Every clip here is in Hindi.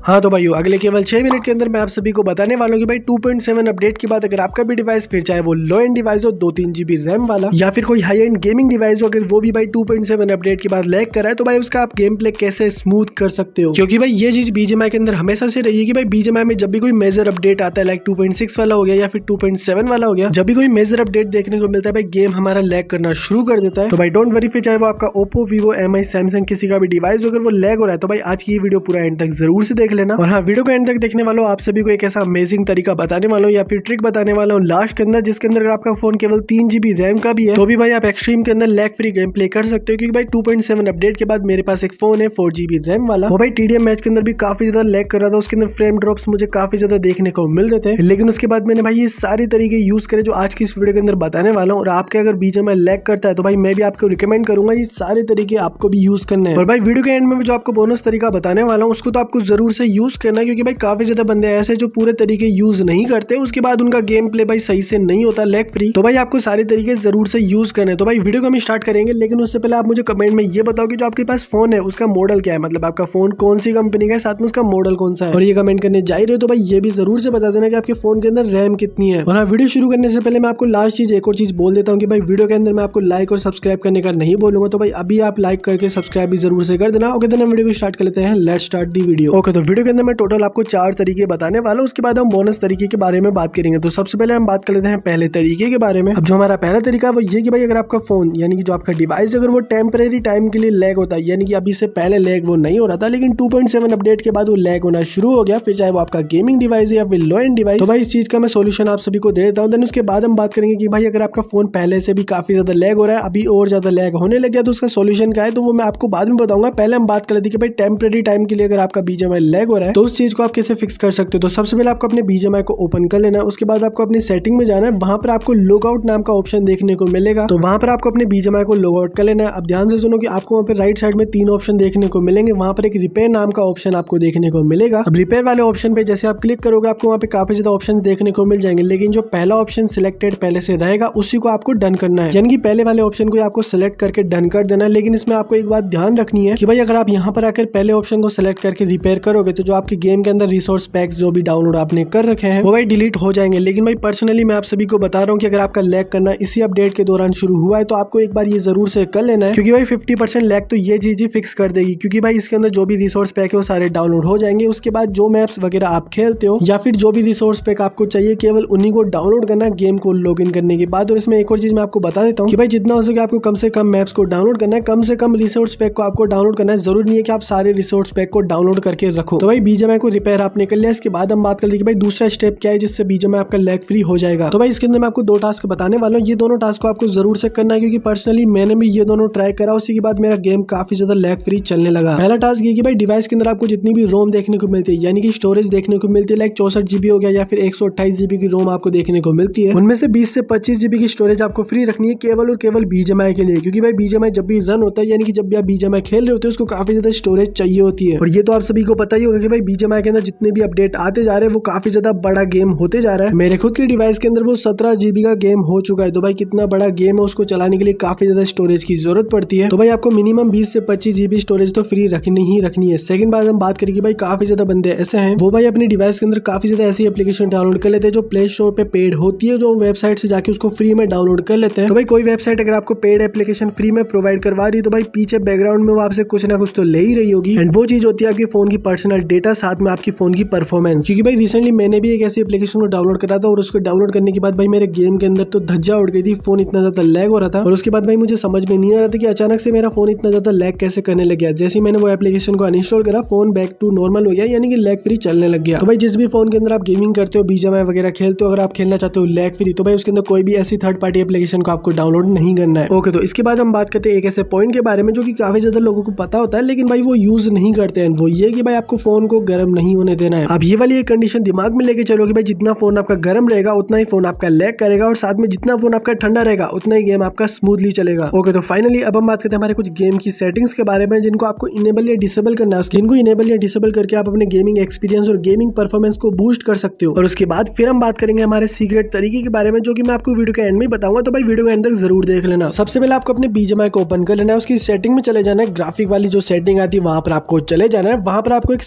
हाँ तो भाइयों अगले केवल 6 मिनट के अंदर मैं आप सभी को बताने वाला हूँ कि भाई 2.7 अपडेट के बाद अगर आपका भी डिवाइस फिर चाहे वो लो एंड डिवाइस हो 2-3 GB रैम वाला या फिर कोई हाई एंड गेमिंग डिवाइस हो, अगर वो भी भाई 2.7 अपडेट के बाद लैग कर रहा है तो भाई उसका आप गेम प्ले कैसे स्मूथ कर सकते हो। क्योंकि भाई ये चीज बीजीएमआई के अंदर हमेशा से रही है कि भाई बीजीएमआई में जब भी कोई मेजर अपडेट आता है लाइक 2.6 वाला हो गया या फिर 2.7 वाला हो गया, जब भी कोई मेजर अपडेट देखने को मिलता है भाई गेम हमारा लैग करना शुरू कर देता है। तो भाई डोंट वरी, फिर चाहे वो आपका ओप्पो, वीवो, एमआई, सैमसंग किसी का भी डिवाइस अगर वो लैग हो रहा है तो भाई आज की ये वीडियो पूरा एंड तक जरूर से देख लेना। और हाँ, वीडियो एंड तक देखने वालों आप सभी को एक ऐसा अमेजिंग तरीका बताने वाला हूँ या फिर ट्रिक बताने वाला हूँ लास्ट के अंदर, जिसके अंदर आपका फोन केवल 3 GB रैम का भी है तो भी भाई आप एक्सट्रीम के अंदर लैग फ्री गेम प्ले कर सकते हो। क्योंकि भाई 2.7 अपडेट के बाद मेरे पास एक फोन है 4 GB रैम वाला, वो भाई TDM मैच के अंदर भी काफी ज्यादा लैग कर रहा था, उसके अंदर फ्रेम ड्रॉप्स मुझे काफी ज्यादा देखने को मिल रहे थे। लेकिन उसके बाद मैंने भाई ये सारे तरीके यूज करे जो आज की इस वीडियो के अंदर बताने वाला हूँ। और आपके अगर बीजीएमआई लैग करता है तो भाई मैं भी आपको रिकमेंड करूंगा ये सारे तरीके आपको भी यूज करने हैं। और भाई वीडियो के एंड में जो आपको बोनस तरीका बताने वाला हूँ उसको तो आपको जरूर से यूज करना है, क्योंकि भाई काफी ज्यादा बंदे ऐसे जो पूरे तरीके यूज नहीं करते, उसके बाद उनका गेम प्ले भाई सही से नहीं होता लैग फ्री। तो भाई आपको सारे तरीके जरूर से यूज करने हैं। तो भाई वीडियो को हम स्टार्ट करेंगे, लेकिन उससे पहले आप मुझे कमेंट में ये बताओ कि जो आपके पास फोन है उसका मॉडल क्या है, मतलब आपका फोन कौन सी कंपनी का है, साथ में उसका मॉडल कौन सा है। और ये कमेंट करने जा रहे हो तो भाई ये भी जरूर से बता देना कि आपके फोन के अंदर रैम कितनी है। और हाँ, वीडियो शुरू करने से पहले मैं आपको लास्ट चीज एक और चीज बोल देता हूँ कि भाई वीडियो के अंदर मैं आपको लाइक और सब्सक्राइब करने का नहीं बोलूंगा, तो भाई अभी आप लाइक करके सब्सक्राइब भी जरूर से कर देना। ओके तो वीडियो को स्टार्ट कर लेते हैं, let's start the video. Okay तो वीडियो के अंदर मैं टोटल आपको 4 तरीके बताने वाला हूँ, उसके बाद हम बोनस तरीके के बारे में बात करेंगे। तो सबसे पहले हम बात कर लेते हैं पहले तरीके के बारे में। अब जो हमारा पहला तरीका है वो ये कि भाई अगर आपका फोन यानी कि जो आपका डिवाइस अगर वो टेम्परेरी टाइम के लिए लैग होता है, यानी कि अभी से पहले लैग वो नहीं हो रहा था लेकिन 2.7 अपडेट के बाद वो लैग होना शुरू हो गया, फिर चाहे वो आपका गेमिंग डिवाइस है या फिर लो एंड डिवाइस, तो भाई इस चीज का मैं सोल्यूशन आप सभी को दे देता हूँ। देन उसके बाद हम बात करेंगे कि भाई अगर आपका फोन पहले से भी काफी ज्यादा लैग हो रहा है, अभी और ज्यादा लैग होने लग गया, तो उसका सोल्यूशन क्या है तो वो मैं आपको बाद में बताऊंगा। पहले हम बात कर लेते हैं कि भाई टेम्परेरी टाइम के लिए अगर आपका बीजीएमआई लैग हो रहा है तो उस चीज को आप कैसे फिक्स कर सकते हो। तो सबसे पहले आपको अपने बीजीएमआई को ओपन कर लेना है, उसके बाद आपको अपनी सेटिंग में जाना है, वहां पर आपको लॉगआउट नाम का ऑप्शन देखने को मिलेगा, तो वहां पर आपको अपने बीजीएमआई को लॉगआउट कर लेना है। अब ध्यान से सुनो कि आपको वहां पर राइट साइड में 3 ऑप्शन देखने को मिलेंगे, वहां पर एक रिपेयर नाम का ऑप्शन आपको देखने को मिलेगा। अब रिपेयर वाले ऑप्शन पे जैसे आप क्लिक करोगे आपको वहां पे काफी ज्यादा ऑप्शन देखने को मिल जाएंगे, लेकिन जो पहला ऑप्शन सिलेक्टेड पहले से रहेगा उसी को आपको डन करना है, यानी कि पहले वाले ऑप्शन को आपको सिलेक्ट करके डन कर देना है। लेकिन इसमें आपको एक बात ध्यान रखनी है कि भाई अगर आप यहाँ पर आकर पहले ऑप्शन को सिलेक्ट करके रिपेयर करोगे तो जो आपके गेम के अंदर रिसोर्स पैक्स जो भी डाउनलोड आपने कर रखे हैं वो भाई डिलीट हो जाएंगे। लेकिन भाई पर्सनली मैं आप सभी को बता रहा हूँ कि अगर आपका लैग करना इसी अपडेट के दौरान शुरू हुआ है तो आपको एक बार ये जरूर से कर लेना है, क्योंकि भाई 50% लैग तो ये चीज ही फिक्स कर देगी। क्योंकि भाई इसके अंदर जो भी रिसोर्स पैक है वो सारे डाउनलोड हो जाएंगे, उसके बाद जो मैप्स वगैरह आप खेलते हो या फिर जो भी रिसोर्स पैक आपको चाहिए केवल उन्हीं को डाउनलोड करना है गेम को लॉग इन करने के बाद। और इसमें एक और चीज मैं आपको बता देता हूँ कि भाई जितना हो सके आपको कम से कम मैप्स को डाउनलोड करना है, कम से कम रिसोर्स पैक को आपको डाउनलोड करना है। जरूरी नहीं है कि आप सारे रिसोर्स पैक को डाउनलोड करके रखो। तो भाई बीजीएमआई को रिपेयर आपने कर लिया, इसके बाद हम बात कर ली कि भाई दूसरा स्टेप क्या है जिससे बीजीएमआई आपका लैग फ्री हो जाएगा। तो भाई इसके अंदर मैं आपको 2 टास्क बताने वाला हूँ, ये दोनों टास्क को आपको जरूर से करना है, क्योंकि पर्सनली मैंने भी ये दोनों ट्राई करा, उसी के बाद मेरा गेम काफी ज्यादा लैग फ्री चलने लगा। पहला टास्क ये कि भाई डिवाइस के अंदर आपको जितनी भी रोम देखने को मिलती है यानी कि स्टोरेज देखने को मिलती है, लाइक 64 GB हो गया या फिर 128 GB की रोम आपको देखने को मिलती है, उनमें से 20 से 25 GB की स्टोरेज आपको फ्री रखनी है केवल और केवल बीजीएमआई के लिए। क्योंकि भाई बीजीएमआई जब भी रन होता है यानी कि जब भी आप बीजीएमआई खेल रहे होते हैं उसको काफी ज्यादा स्टोरेज चाहिए होती है। और ये तो आप सभी को पता ही होगा कि भाई बीजीएमआई के अंदर जितने भी अपडेट आते जा रहे हैं वो काफी ज्यादा बड़ा गेम होते जा रहा है। मेरे खुद के डिवाइस के अंदर वो 17 GB का गेम हो चुका है, तो भाई कितना बड़ा गेम है उसको चलाने के लिए काफी ज्यादा स्टोरेज की जरूरत पड़ती है। तो भाई आपको मिनिमम 20 से 25 GB स्टोरेज तो फ्री रखनी ही रखनी है। सेकंड बात हम बात करें कि भाई काफी ज्यादा बंदे ऐसे हैं वो भाई अपने डिवाइस के अंदर काफी ज्यादा ऐसी एप्लीकेशन डाउनलोड कर लेते हैं जो प्ले स्टोर पे पेड होती है, जो वेबसाइट से जाके उसको फ्री में डाउनलोड कर लेते हैं। तो भाई कोई वेबसाइट अगर आपको पेड एप्लीकेशन फ्री में प्रोवाइड करवा रही है तो भाई पीछे बैकग्राउंड में वो आपसे कुछ ना कुछ तो ले ही रही होगी, एंड वो चीज होती है आपके फोन की पर्सनल डेटा साथ में आपकी फोन की परफॉर्मेंस। क्योंकि भाई रिसेंटली मैंने भी एक ऐसी एप्लीकेशन को डाउनलोड करा था और उसको डाउनलोड करने के बाद भाई मेरे गेम के अंदर तो धज्जा उड़ गई थी, फोन इतना ज्यादा लैग हो रहा था। और उसके बाद भाई मुझे समझ में नहीं आ रहा था कि अचानक से मेरा फोन इतना ज्यादा लैग कैसे करने लग गया। जैसे ही मैंने वो एप्लीकेशन को अनइंस्टॉल करा फोन बैक टू नॉर्मल हो गया, यानी कि लैग फ्री चलने लग गया। तो भाई जिस भी फोन के अंदर आप गेमिंग करते हो बीजीएमआई वगैरह खेलते हो, अगर आप खेलना चाहते हो लैग फ्री तो भाई उसके अंदर कोई भी ऐसी थर्ड पार्टी एप्लीकेशन को आपको डाउनलोड नहीं करना है। ओके तो इसके बाद हम बात करते हैं एक ऐसे पॉइंट के बारे में जो कि काफी ज्यादा लोगों को पता होता है लेकिन भाई वो यूज नहीं करते हैं, वो ये कि भाई आपको फोन को गर्म नहीं होने देना है। अब ये वाली एक कंडीशन दिमाग में लेके चलो कि भाई जितना फोन आपका गर्म रहेगा उतना ही फोन आपका लैग करेगा, और साथ में जितना फोन आपका ठंडा रहेगा उतना ही गेम आपका स्मूथली चलेगा। ओके तो फाइनली अब हम बात करते हैं हमारे कुछ गेम की सेटिंग्स के बारे में जिनको आपको इनेबल या डिसेबल करना है। जिनको इनेबल या डिसेबल करके आप अपने गेमिंग एक्सपीरियंस और गेमिंग परफॉर्मेंस को बूस्ट कर सकते हो। और उसके बाद फिर हम बात करेंगे हमारे सीक्रेट तरीके के बारे में जो कि मैं आपको वीडियो के एंड में बताऊंगा, तो भाई वीडियो के एंड तक जरूर देख लेना। सबसे पहले आपको अपने बीजीएमआई को ओपन कर लेना है, उसकी सेटिंग में चले जाना है, ग्राफिक वाली जो सेटिंग आती है वहां पर आपको चले जाना है, वहां पर आपको एक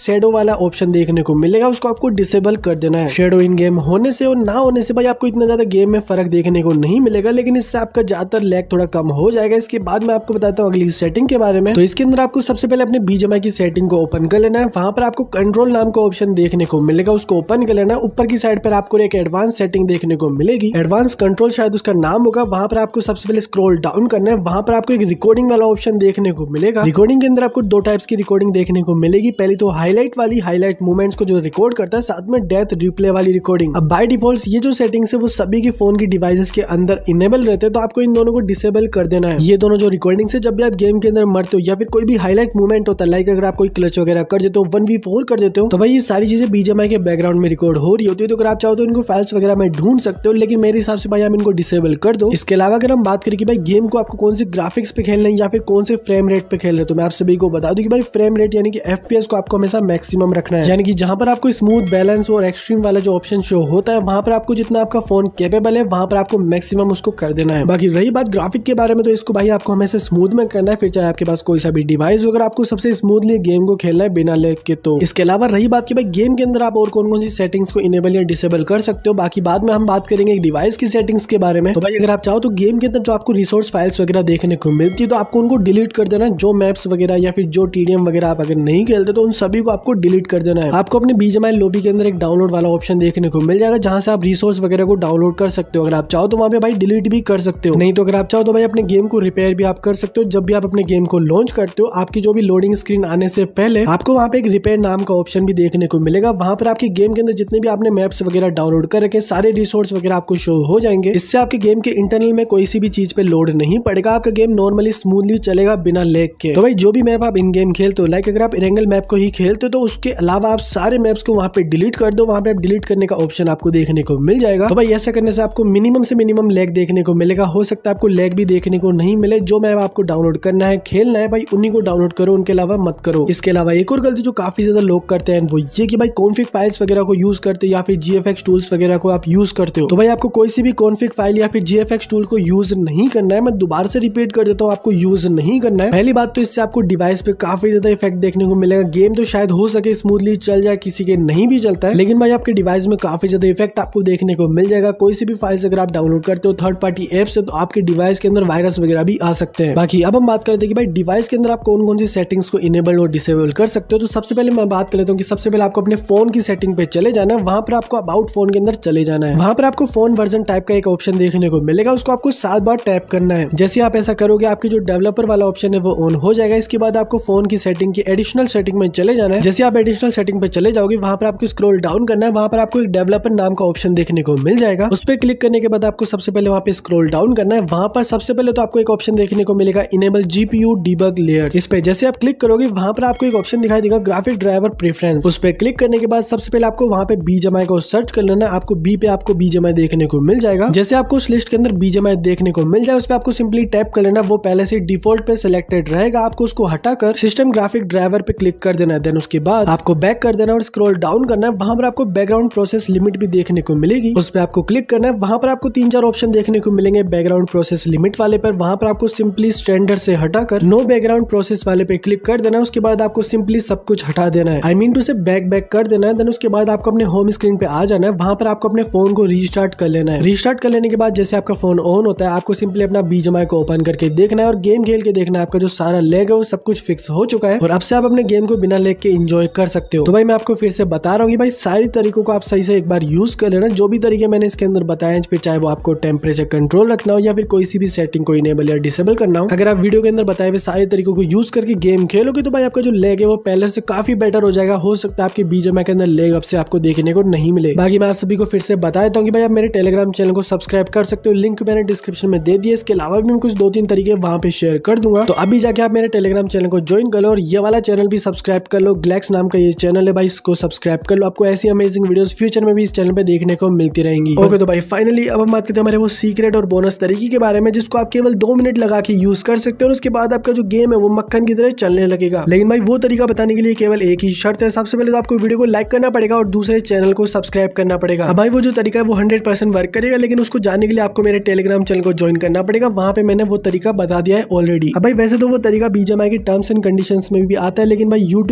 शेडो वाला ऑप्शन देखने को मिलेगा, उसको आपको डिसेबल कर देना है। शेडो इन गेम होने से और ना होने से भाई आपको इतना ज्यादा गेम में फर्क देखने को नहीं मिलेगा, लेकिन इससे आपका ज्यादातर लैग थोड़ा कम हो जाएगा। इसके बाद मैं आपको बताता हूँ अगली सेटिंग के बारे में। तो इसके अंदर आपको सबसे पहले अपने बीजीएमआई की सेटिंग को ओपन कर लेना है। वहां पर आपको कंट्रोल नाम का ऑप्शन देखने को मिलेगा, उसको ओपन कर लेना है। ऊपर की साइड पर आपको एक एडवांस सेटिंग देखने को मिलेगी, एडवांस कंट्रोल शायद उसका नाम होगा। वहां पर आपको सबसे पहले स्क्रॉल डाउन करना है, वहां पर आपको एक रिकॉर्डिंग वाला ऑप्शन देखने को मिलेगा। रिकॉर्डिंग के अंदर आपको दो टाइप्स की रिकॉर्डिंग देखने को मिलेगी। पहली तो हाईलाइट वाली, हाईलाइट मूवमेंट्स को जो रिकॉर्ड करता है, साथ में डेथ रिप्ले वाली रिकॉर्डिंग। अब बाय डिफॉल्ट ये जो सेटिंग्स है वो सभी की फोन की डिवाइसेस के अंदर इनेबल रहते हैं, तो आपको इन दोनों को डिसेबल कर देना है। ये दोनों जो रिकॉर्डिंग से जब भी आप गेम के अंदर मरते हो या फिर कोई भी हाईलाइट मूवमेंट होता है, लाइक अगर आप कोई क्लच वगैरह कर देते हो, 1v4 कर देते हो, तो भाई ये सारी चीजें बीजीएमआई के बैकग्राउंड में रिकॉर्ड हो रही होती है। तो अगर आप चाहो तो इनको फाइल्स वगैरह में ढूंढ सकते हो, लेकिन मेरे हिसाब से भाई आप इनको डिसेबल कर दो। इसके अलावा अगर हम बात करें कि भाई गेम को आपको कौन से ग्राफिक्स पे खेलना है या फिर कौन से फ्रेम रेट पे खेल रहे हो, तो मैं आप सभी को बता दूं कि भाई फ्रेम रेट यानी कि एफपीएस को आपको हमेशा मैक्सिमम रखना है। यानी कि जहां पर आपको स्मूथ, बैलेंस और एक्सट्रीम वाला जो ऑप्शन शो होता है, वहां पर आपको जितना आपका फोन कैपेबल है वहां पर आपको मैक्सिमम उसको कर देना है। बाकी रही बात ग्राफिक के बारे में, तो इसको भाई आपको हमेशा स्मूथ में करना है, फिर चाहे आपके पास कोई सा भी डिवाइस हो, अगर आपको सबसे स्मूथली गेम को खेलना है बिना लैग के। तो इसके अलावा रही बात कि भाई गेम के अंदर आप और कौन कौन सी सेटिंग्स को इनेबल या डिसेबल कर सकते हो, बाकी बाद में हम बात करेंगे डिवाइस की सेटिंग्स के बारे में। तो भाई अगर आप चाहो तो गेम के अंदर जो आपको रिसोर्स फाइल्स वगैरह देखने को मिलती है, तो आपको उनको डिलीट कर देना है। जो मैप्स वगैरह या फिर जो टीडीएम वगैरह आप अगर नहीं खेलते तो उन सभी को आपको डिलीट कर देना है। आपको अपने बीजीएमआई लॉबी के अंदर एक डाउनलोड वाला ऑप्शन देखने को मिल जाएगा, जहां से आप रिसोर्स वगैरह को डाउनलोड कर सकते हो। अगर आप चाहो तो वहां पे भाई डिलीट भी कर सकते हो, नहीं तो अगर आप चाहो तो भाई अपने गेम को रिपेयर भी आप कर सकते हो। जब भी आप अपने गेम को लॉन्च करते हो, आपकी जो भी लोडिंग स्क्रीन आने से पहले आपको वहां पे एक रिपेयर नाम का ऑप्शन भी देखने को मिलेगा। वहां पर आपके गेम के अंदर जितने भी आपने मैप्स वगैरह डाउनलोड कर रखे, सारे रिसोर्स वगैरह आपको शो हो जाएंगे। इससे आपके गेम के इंटरनल में कोई सी भी चीज पे लोड नहीं पड़ेगा, आपका गेम नॉर्मली स्मूथली चलेगा बिना लैग के। तो भाई जो भी मैप आप इन गेम खेलते हो, लाइक अगर आप इरेंगल मैप को ही खेलते हो, तो उसके अलावा आप सारे मैप्स को वहां पे डिलीट कर दो। वहां पे आप डिलीट करने का ऑप्शन आपको देखने को मिल जाएगा। तो भाई ऐसा करने से आपको मिनिमम से मिनिमम लैग देखने को मिलेगा। हो सकता है आपको लैग भी देखने को नहीं मिले। जो मैप आपको डाउनलोड करना है, खेलना है, भाई उन्हीं को डाउनलोड करो, उनके अलावा मत करो। इसके अलावा एक और गलती जो काफी ज्यादा लोग करते हैं वो ये कि भाई कॉन्फिग फाइल्स वगैरह को यूज करते या फिर जीएफएक्स टूल्स वगैरह को आप यूज करते हो, तो भाई आपको कोई सी भी कॉन्फिग फाइल या फिर जीएफएक्स टूल को यूज नहीं करना है। मैं दोबारा से रिपीट कर देता हूँ, आपको यूज नहीं करना है। पहली बात तो इससे आपको डिवाइस पे काफी ज्यादा इफेक्ट देखने को मिलेगा। गेम तो शायद हो सके स्मूथली चल जाए, किसी के नहीं भी चलता है, लेकिन भाई आपके डिवाइस में काफी ज्यादा इफेक्ट आपको देखने को मिल जाएगा। कोई सी भी फाइल्स अगर आप डाउनलोड करते हो थर्ड पार्टी ऐप से, तो आपके डिवाइस के अंदर वायरस वगैरह भी आ सकते हैं। बाकी अब हम बात करते हैं कि भाई डिवाइस के अंदर आप कौन कौन सी सेटिंग्स को इनेबल और डिसेबल कर सकते हो। तो सबसे पहले मैं बात कर लेता हूँ कि सबसे पहले आपको अपने फोन की सेटिंग पे चले जाना है। वहां पर आपको अबाउट फोन के अंदर चले जाना है। वहां पर आपको फोन वर्जन टाइप का एक ऑप्शन देखने को मिलेगा, उसको आपको 7 बार टैप करना है। जैसे आप ऐसा करोगे, आपकी जो डेवलपर वाला ऑप्शन है वो ऑन हो जाएगा। इसके बाद आपको फोन की सेटिंग की एडिशनल सेटिंग में चले जाना है। जैसे आप एडिशनल सेटिंग पे चले जाओगे, वहां पर आपको स्क्रॉल डाउन करना है। वहां पर आपको एक डेवलपर नाम का ऑप्शन देखने को मिल जाएगा। उस पर क्लिक करने के बाद आपको सबसे पहले वहां पे स्क्रॉल डाउन करना है। वहां पर सबसे पहले तो आपको एक ऑप्शन देखने को मिलेगा इनेबल जीपीयू डीबग लेयर्स। इस पे जैसे आप क्लिक करोगे, वहां पर आपको एक ऑप्शन दिखाई देगा ग्राफिक ड्राइवर प्रेफरेंस। उस पर क्लिक करने के बाद सबसे पहले आपको वहां पे बीजीएमआई को सर्च कर लेना है। आपको बी पे आपको बीजीएमआई देखने को मिल जाएगा। जैसे आपको उस लिस्ट के अंदर बीजीएमआई देखने को मिल जाए, उस पर आपको सिंपली टैप कर लेना। वो पहले से डिफॉल्ट पे सिलेक्टेड रहेगा, आपको उसको हटाकर सिस्टम ग्राफिक ड्राइवर पे क्लिक कर देना है। देन उसके बाद आपको बैक कर देना और स्क्रॉल डाउन करना है। वहां पर आपको बैकग्राउंड प्रोसेस लिमिट भी देखने को मिलेगी, उस पर आपको क्लिक करना है। वहां पर आपको 3-4 ऑप्शन देखने को मिलेंगे बैकग्राउंड प्रोसेस लिमिट वाले पर। वहां पर आपको सिंपली स्टैंडर्ड से हटाकर नो बैकग्राउंड प्रोसेस वाले पे क्लिक कर देना है। उसके बाद आपको सिंपली सब कुछ हटा देना है, आई मीन टू से बैक कर देना है। देन उसके बाद आपको अपने होम स्क्रीन पे आ जाना है। वहां पर आपको अपने फोन को रीस्टार्ट कर लेना है। रीस्टार्ट कर लेने के बाद जैसे आपका फोन ऑन होता है, आपको सिंपली अपना बीजीएमआई को ओपन करके देखना है और गेम खेल के देखना है। आपका जो सारा लैग है वो सब कुछ फिक्स हो चुका है और अब से आप अपने गेम को बिना लैग के एंजॉय कर सकते हो। तो भाई मैं आपको फिर से बता रहा हूँ कि भाई सारी तरीकों को आप सही से एक बार यूज कर लेना। जो भी तरीके मैंने इसके अंदर बताए, फिर चाहे वो आपको टेम्परेचर कंट्रोल रखना हो या फिर कोई सी भी सेटिंग को इनेबल या डिसेबल करना हो, अगर आप वीडियो के अंदर बताए हुए सारे तरीकों को यूज करके गेम खेलोगे तो भाई आपका जो लैग है वो पहले से काफी बेटर हो जाएगा। हो सकता है आपके बीजीएमआई के अंदर लैग अब से आपको देखने को नहीं मिले। बाकी मैं आप सभी को फिर से बता देता हूँ कि भाई आप मेरे टेलीग्राम चैनल को सब्सक्राइब कर सकते हो, लिंक मैंने डिस्क्रिप्शन में दे दिया। इसके अलावा भी मैं कुछ 2-3 तरीके वहां पे शेयर कर दूंगा, तो अभी जाके आप मेरे टेलीग्राम चैनल को ज्वाइन कर लो और ये वाला चैनल भी सब्सक्राइब कर लो। ग्लैक्स नाम का ये चैनल है भाई, इसको सब्सक्राइब कर लो। आपको ऐसी अमेजिंग वीडियोस फ्यूचर में भी इस चैनल पे देखने को मिलती रहेंगी। ओके तो भाई फाइनली अब हम बात करते हैं हमारे वो सीक्रेट और बोनस तरीके के बारे में, जिसको आप केवल 2 मिनट लगा के यूज कर सकते हो और उसके बाद आपका जो गेम है वो मक्खन की तरह चलने लगेगा। लेकिन भाई वो तरीका बताने के लिए केवल एक ही शर्त है। सबसे पहले तो आपको वीडियो को लाइक करना पड़ेगा और दूसरे चैनल को सब्सक्राइब करना पड़ेगा। अब भाई वो जो तरीका है वो 100% वर्क करेगा, लेकिन उसको जानने के लिए आपको मेरे टेलीग्राम चैनल को ज्वाइन करना पड़ेगा। वहां पे मैंने वो तरीका बता दिया है ऑलरेडी। अब भाई वैसे तो वो तरीका बीजीएमआई की टर्म्स एंड कंडीशंस में भी आता है, लेकिन भाई यूट्यूब का कोई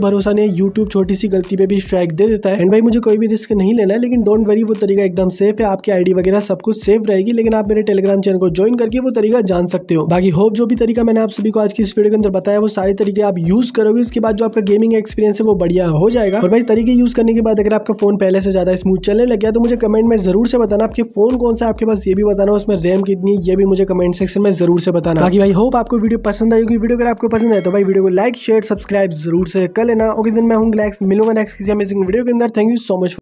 भरोसा नहीं, यूट्यूब छोटी सी गलती पे भी स्ट्राइक दे देता है। एंड भाई मुझे कोई भी रिस्क नहीं लेना है, लेकिन डोंट वरी, वो तरीका एकदम सेफ है, आपकी आईडी वगैरह सब कुछ सेफ रहेगी, लेकिन आप मेरे टेलीग्राम चैनल को ज्वाइन करके वो तरीका जान सकते हो। बाकी होप जो भी तरीका मैंने आप सभी को आज की इस वीडियो के अंदर बताया वो सारे तरीके आप यूज करोगे, उसके बाद जो आपका गेमिंग एक्सपीरियंस है वो बढ़िया हो जाएगा। और भाई तरीके यूज करने के बाद अगर आपका फोन पहले से ज्यादा स्मूथ चलने लग गया तो मुझे कमेंट में जरूर से बताना, आपके फोन कौन सा आपके पास ये भी बताना, उसमें रैम कितनी ये भी मुझे कमेंट सेक्शन में जरूर से बताना। बाकी भाई होप आपको वीडियो पसंद आई होगी। वीडियो अगर आपको पसंद है तो भाई वीडियो को लाइक शेयर सब्सक्राइब जरूर से कर लेना। ओके दिन मैं हूँ ग्लैक्स, मिलूंगा नेक्स्ट किसी अमेजिंग वीडियो के अंदर। Thank you so much.